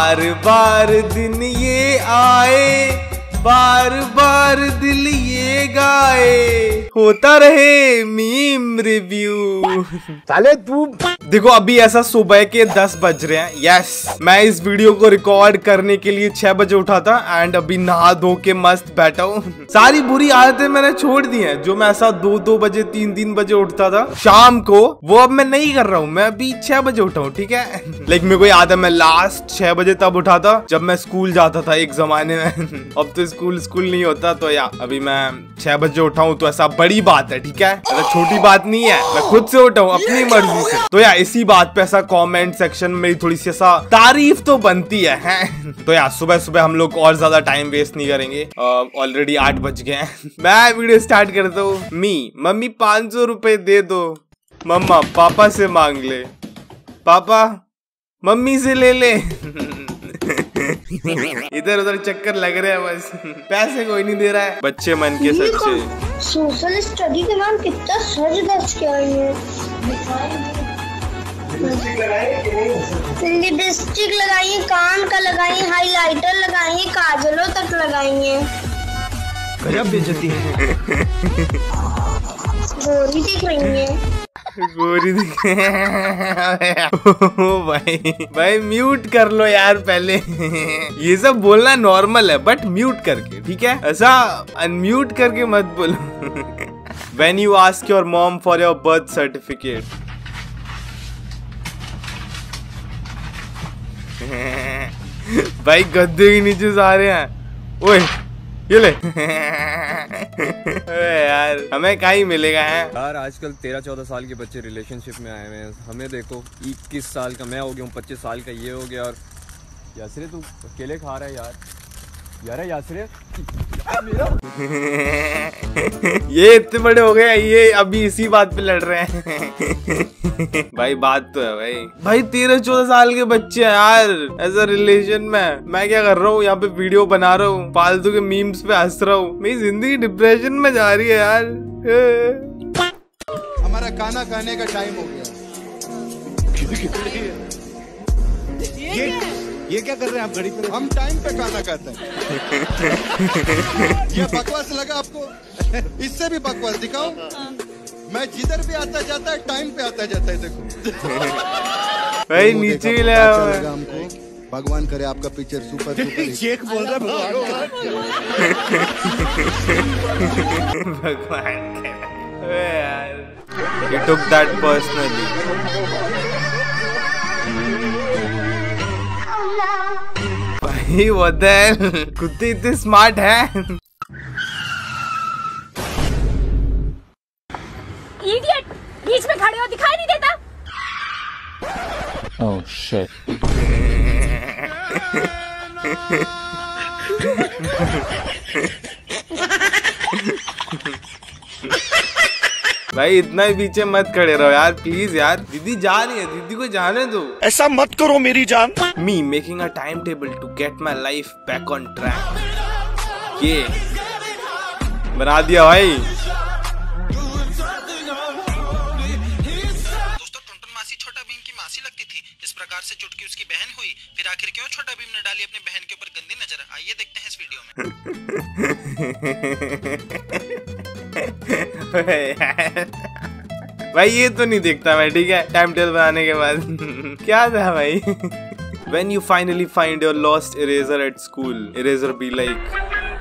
बार बार दिन ये आए, बार बार दिल ये गाए, होता रहे मीम रिव्यू। साले तू देखो अभी ऐसा सुबह के 10 बज रहे हैं। यस, मैं इस वीडियो को रिकॉर्ड करने के लिए 6 बजे उठा था एंड अभी नहा धो के मस्त बैठा हूँ। सारी बुरी आदतें मैंने छोड़ दी हैं, जो मैं ऐसा 2-2 बजे 3-3 बजे उठता था शाम को, वो अब मैं नहीं कर रहा हूँ। मैं अभी 6 बजे उठा हूँ, ठीक है। लेकिन मेरे को याद है मैं लास्ट 6 बजे तब उठा था जब मैं स्कूल जाता था एक जमाने में। अब तो स्कूल नहीं होता, तो या अभी मैं 6 बजे उठा हूँ, तो ऐसा बड़ी बात है, ठीक है। ऐसा छोटी बात नहीं है, मैं खुद से उठा हूँ अपनी मर्जी से। तो या इसी बात पे ऐसा कमेंट सेक्शन में थोड़ी सी ऐसा तारीफ तो बनती है। तो या सुबह सुबह हम लोग और ज्यादा टाइम वेस्ट नहीं करेंगे, ऑलरेडी 8 बज गए हैं। मैं वीडियो स्टार्ट करता हूँ। मम्मी 500 रुपए दे दो, मम्मा पापा से मांग ले, पापा मम्मी से ले ले। इधर उधर चक्कर लग रहे हैं बस, पैसे कोई नहीं दे रहा है। बच्चे मन के सच्चे। सोशल स्टडी के नाम कितना सच धज के आई है। लिपस्टिक लगाइए, कान का लगाइए, हाइलाइटर लगाइए, काजलों तक लगाइए। गजब बेइज्जती है। गोरी दिख रही है, गोरी दिख भाई म्यूट कर लो यार पहले। ये सब बोलना नॉर्मल है बट म्यूट करके, ठीक है। ऐसा अनम्यूट करके मत बोलो। When you ask your mom for your birth certificate, भाई गद्दे के नीचे से आ रहे हैं। ओए ये ले। यार हमें क्या ही मिलेगा है यार। आजकल 13-14 साल के बच्चे रिलेशनशिप में आए हुए हैं। हमें देखो 21 साल का मैं हो गया हूँ, 25 साल का ये हो गया। और यासरे तू अकेले खा रहा है यार। यार यासरे ये इतने बड़े हो गए, ये अभी इसी बात पे लड़ रहे हैं। भाई बात तो है भाई 13-14 साल के बच्चे हैं यार ऐसा रिलेशन में। मैं क्या कर रहा हूँ यहाँ पे, वीडियो बना रहा हूँ, फालतू के मीम्स पे हंस रहा हूँ। मेरी जिंदगी डिप्रेशन में जा रही है यार। हमारा खाना खाने का टाइम हो गया। ये क्या कर रहे हैं आप घड़ी पे? हम टाइम पे खाना खाते हैं। ये बकवास लगा आपको? इससे भी बकवास दिखाओ। मैं जिधर भी आता जाता है टाइम पे आता जाता है। देखो भाई नीचे ही लगा हमको। भगवान करे आपका पिक्चर सुपर चेक बोल रहा भगवान यार। You took that personally. भाई what the hell? कुत्ते इतने स्मार्ट हैं। इडियट, बीच में खड़े हो दिखाई नहीं देता? Oh shit. भाई इतना ही पीछे मत खड़े रहो यार प्लीज यार। दीदी जा रही है, दीदी को जाने दो। ऐसा मत करो मेरी जान। Me making a time table to get my life back on track. ये बना दिया भाई। दोस्तों टुनटुन मासी छोटा भीम की मासी लगती थी। इस प्रकार से चुटकी उसकी बहन हुई। फिर आखिर क्यों छोटा भीम ने डाली अपनी बहन के ऊपर गंदी नजर? आइए देखते हैं इस वीडियो में। भाई ये तो नहीं देखता मैं, ठीक है, टाइम टेबल बनाने के बाद। क्या था भाई? When you finally find your lost eraser at school, eraser be like.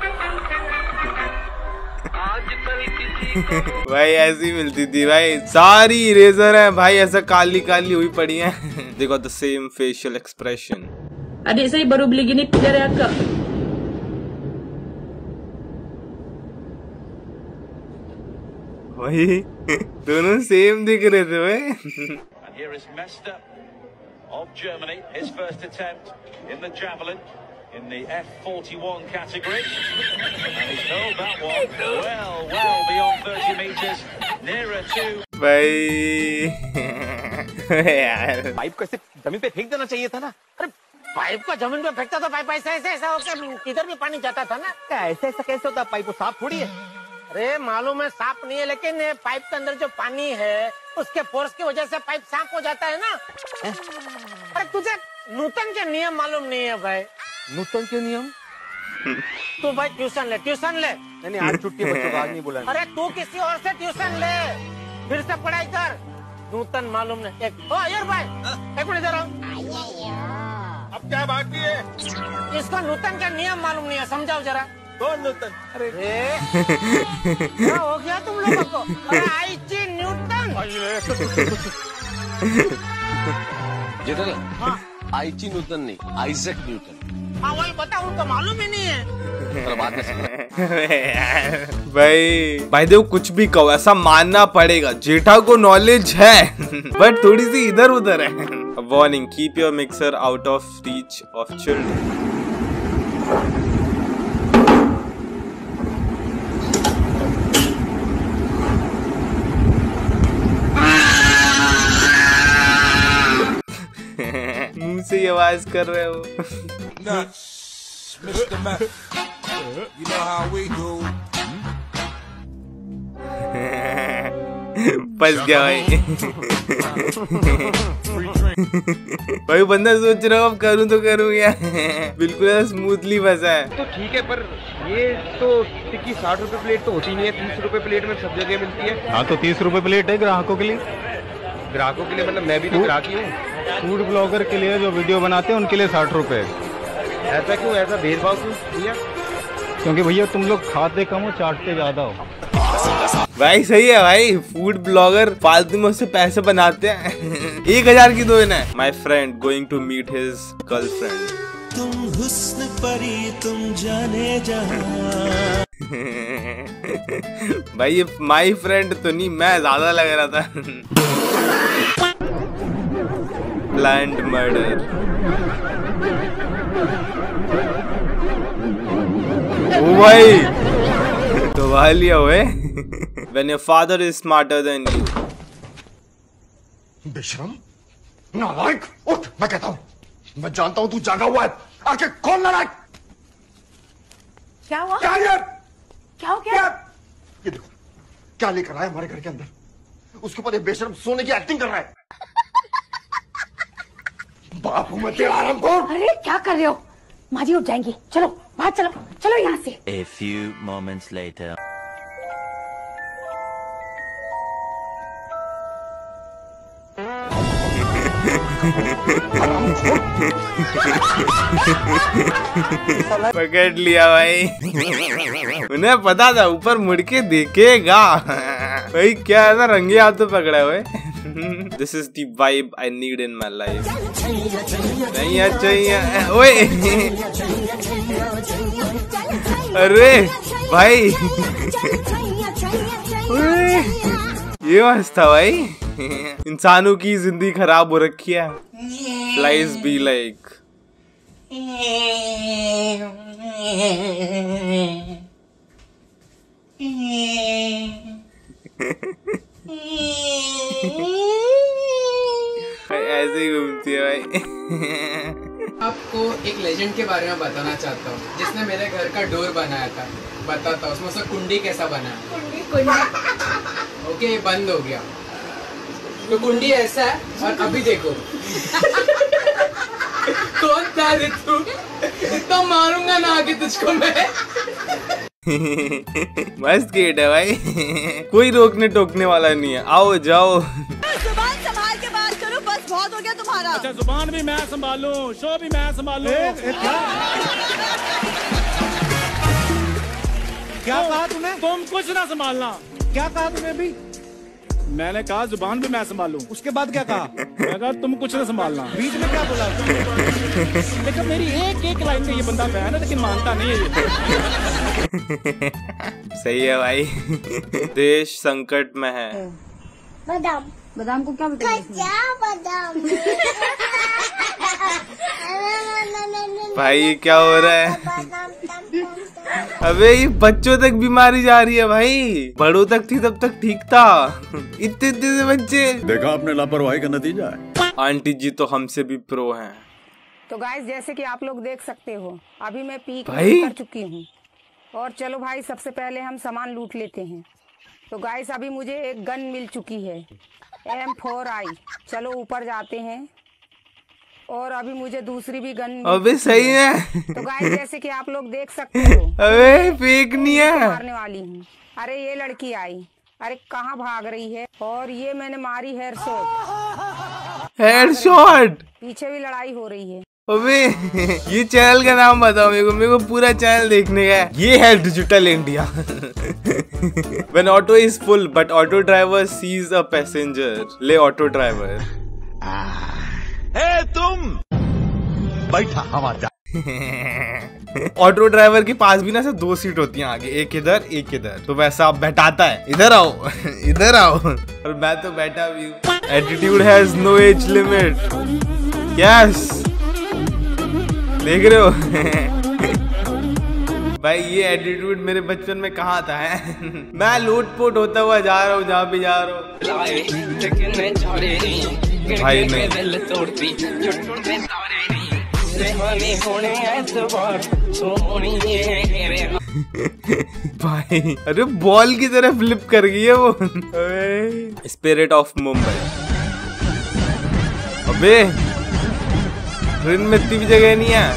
भाई ऐसी मिलती थी भाई, सारी इरेजर है भाई ऐसा काली काली हुई पड़ी है। They got the same facial expression. Adik saya baru beli gini dari akak. भाई दोनों सेम दिख रहे थे भाई। Here is Mester of Germany, his first attempt in the javelin in the F41 category. And he's hurled that one well beyond 30 meters, nearer to. भाई यार pipe को ऐसे जमीन पे फेंक देना चाहिए था ना। अरे पाइप को जमीन पे फेंकता तो पाइप ऐसे ऐसे ऐसा होकर किधर भी पानी जाता था ना। ऐसे ऐसा कैसे होता? पाइप को साफ थोड़ी है। अरे मालूम है साफ नहीं है, लेकिन पाइप के अंदर जो पानी है उसके फोर्स की वजह से पाइप साफ हो जाता है ना। अरे तुझे नूतन के नियम मालूम नहीं है भाई। नूतन के नियम? तू भाई ट्यूशन ले, ट्यूशन ले। नहीं आज छुट्टी है, बच्चों को आज नहीं बुलाना। अरे तू किसी और से ट्यूशन ले, फिर से पढ़ाई कर। नूतन मालूम नहीं। यार भाई एक मिनट जरा। अब क्या बाकी है? इसका नूतन का नियम मालूम नहीं है, समझाओ जरा। कौन नूतन? अरे क्या हो गया तुम लोगों को? अरे आईची न्यूटन। जिधर आईची न्यूटन नहीं, आइजैक न्यूटन। हाँ वही बता, उनको मालूम ही नहीं है। भाई देखो कुछ भी कहो, ऐसा मानना पड़ेगा जेठा को नॉलेज है बट थोड़ी सी इधर उधर है। Warning, keep your mixer out of reach of children. मुंह से ये आवाज कर रहे हो। फंस गया भाई। भाई बंदा सोच रहा हूँ अब करूँ तो करूँ या बिल्कुल स्मूथली फंसा है। तो ठीक है, पर ये तो टिक्की 60 रुपए प्लेट तो होती नहीं है, 30 रुपए प्लेट में सब जगह मिलती है। हाँ तो 30 रुपए प्लेट है ग्राहकों के लिए। ग्राहकों के लिए मतलब मैं भी तो ग्राहक ही हूँ। फूड ब्लॉगर के लिए जो वीडियो बनाते हैं उनके लिए 60 रुपए। ऐसा क्यों, ऐसा भेदभाव क्यों भैया? क्योंकि भैया तुम लोग खाते कम हो, चाटते ज्यादा हो। भाई सही है भाई, फूड ब्लॉगर फालतू में उससे पैसे बनाते हैं। 1000 की दो है। My friend going to meet his girlfriend. तुम हुस्न परी तुम जाने जहां। भाई ये माई फ्रेंड तो नहीं, मैं ज्यादा लग रहा था। Planned murder. ओ भाई तो लिया हुए। When your father is smarter than you. बेशरम, नालायक, उठ, मैं कहता हूँ। मैं जानता हूँ तू जागा हुआ है, आके खोल नालायक। क्या हुआ? क्या ये? क्या हो गया? ये देखो क्या लेकर आया हमारे घर के अंदर। उसके ऊपर ये बेशरम सोने की एक्टिंग कर रहा है। बाप हूं मैं तेरा आरामखोर। अरे क्या कर रहे हो? माजी उठ जाएंगी, चलो बाहर चलो, चलो यहाँ से। A few moments later. पकड़ लिया भाई। उन्हें पता था ऊपर मुड़ के देखेगा। भाई क्या है ना, रंगे हाथ तो पकड़ा हुए। This is the vibe I need in my life. नहीं चाहिए। ओए अरे भाई ये मस्त था भाई। इंसानों की जिंदगी खराब हो रखी है। Flies be like ऐसे ही घूमती है भाई। आपको एक लेजेंड के बारे में बताना चाहता हूँ जिसने मेरे घर का डोर बनाया था। बताता हूँ उसमें से कुंडी कैसा बना है। ओके ये बंद हो गया तो कुंडी ऐसा है और अभी देखो। कौन था रे तू? इतना मारूंगा ना आगे तुझको मैं। मस्त गेट है भाई। कोई रोकने टोकने वाला नहीं है। आओ जाओ। जुबान संभाल के बात करो, बस बहुत हो गया तुम्हारा। अच्छा जुबान भी मैं संभालूं, शो भी मैं संभालूं। क्या कहा तूने? तुम कुछ ना संभालना। क्या कहा तूने अभी? मैंने कहा जुबान भी मैं संभालूं। उसके बाद क्या कहा? मैं कहा तुम कुछ ना संभालना। बीच में क्या बोला? लेकिन मेरी एक एक लाइन में ये बंदा बहन है लेकिन मानता नहीं है ये। सही है भाई। देश संकट में है। बादाम। बादाम को क्या बादाम। भाई ये क्या हो रहा है? अबे ये बच्चों तक बीमारी जा रही है भाई। बड़ों तक थी तब तक ठीक था। इतने से बच्चे। देखा आपने लापरवाही का नतीजा है। आंटी जी तो हमसे भी प्रो हैं। तो गाइस जैसे कि आप लोग देख सकते हो अभी मैं पी कर चुकी हूँ। और चलो भाई सबसे पहले हम सामान लूट लेते हैं। तो गाइस अभी मुझे एक गन मिल चुकी है M4I। चलो ऊपर जाते हैं। और अभी मुझे दूसरी भी गन। अबे सही है। तो गाइस जैसे कि आप लोग देख सकते हो, अबे फेक नहीं है। मारने वाली हूँ। अरे ये लड़की आई, अरे कहाँ भाग रही है? और ये मैंने मारी हेडशॉट। पीछे भी लड़ाई हो रही है। अबे ये चैनल का नाम बताओ मेरे को पूरा चैनल देखने का है। ये है digital India. When auto is full but auto driver sees a passenger, ले ऑटो ड्राइवर। तुम बैठा हमारा। ऑटो ड्राइवर के पास भी ना से 2 सीट होती हैं आगे, एक इधर एक इधर। तो वैसा आप बैठाता है, इधर आओ इधर आओ। और मैं तो बैठा भी हूँ। Attitude has no age limit. Yes देख रहे हो। भाई ये एटीट्यूड मेरे बचपन में कहाँ था है? मैं लूटपुट होता हुआ जा रहा हूँ जहाँ भी जा रहा हूँ। भाई नहीं भाई, अरे बॉल की तरह फ्लिप कर गई है वो। Spirit of Mumbai. अबे ट्रेन में इतनी भी जगह नहीं है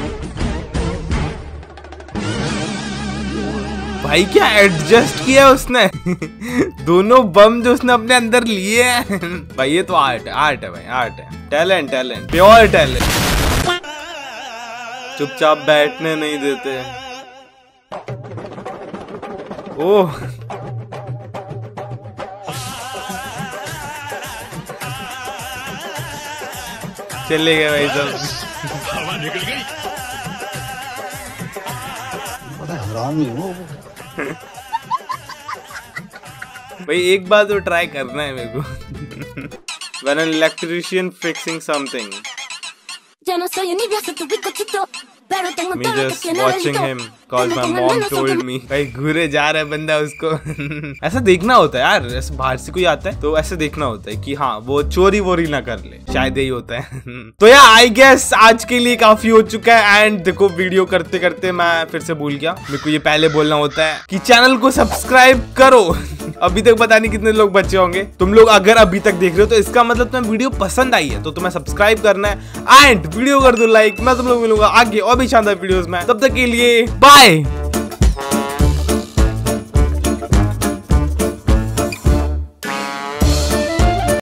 भाई। क्या एडजस्ट किया उसने। दोनों बम जो उसने अपने अंदर लिए हैं। भाई ये तो आर्ट है, आर्ट है भाई, आर्ट है। Talent, talent, pure talent. चुपचाप बैठने नहीं देते। ओह चले गए भाई सब। निकल गई। भाई एक बार तो ट्राई करना है मेरे को। When an electrician fixing something. Me just watching him cause my mom told me. भाई घूरे जा रहा है बंदा उसको। ऐसा देखना होता है यार, ऐसे बाहर से कोई आता है तो ऐसे देखना होता है कि हाँ वो चोरी वोरी ना कर ले, शायद यही होता है। तो यार आई गेस आज के लिए काफी हो चुका है। एंड देखो वीडियो करते करते मैं फिर से भूल गया, मेरे को ये पहले बोलना होता है कि चैनल को सब्सक्राइब करो। अभी तक पता नहीं कितने लोग बचे होंगे। तुम लोग अगर अभी तक देख रहे हो तो इसका मतलब तुम्हें वीडियो पसंद आई है, तो तुम्हें सब्सक्राइब करना है एंड वीडियो कर दो लाइक। मैं तुम लोग मिलूंगा आगे और भी शानदार वीडियोस में। तब तक के लिए बाय।